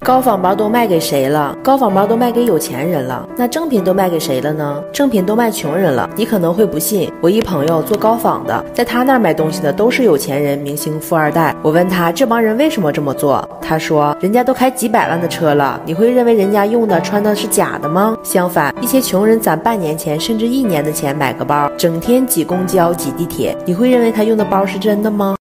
高仿包都卖给谁了？高仿包都卖给有钱人了。那正品都卖给谁了呢？正品都卖穷人了。你可能会不信，我一朋友做高仿的，在他那儿买东西的都是有钱人、明星、富二代。我问他这帮人为什么这么做，他说人家都开几百万的车了，你会认为人家用的穿的是假的吗？相反，一些穷人攒半年钱甚至1年的钱买个包，整天挤公交挤地铁，你会认为他用的包是真的吗？